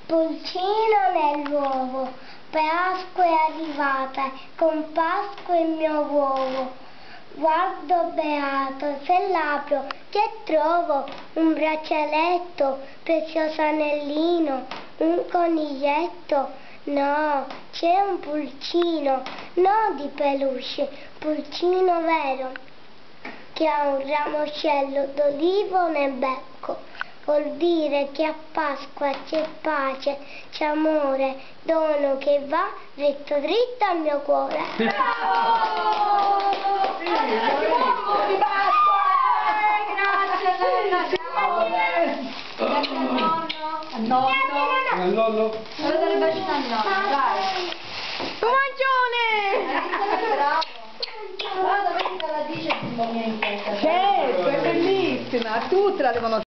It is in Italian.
Pulcino nell'uovo, Pasqua è arrivata, con Pasqua il mio uovo. Guardo beato, se l'apro, che trovo? Un braccialetto, prezioso anellino, un coniglietto. No, c'è un pulcino, no di peluche, pulcino vero, che ha un ramoscello d'olivo nel becco. Vuol dire che a Pasqua c'è pace, c'è amore, dono che va dritto dritto al mio cuore. Bravo! Di Pasqua! Grazie al nonno. Al nonno. Al nonno? Volevo dare bacino al nonno, dai. Tomaglione! Bravo. Guarda, vedi che la dice il bimbo mio in testa. Certo, è bellissima, tutte la devono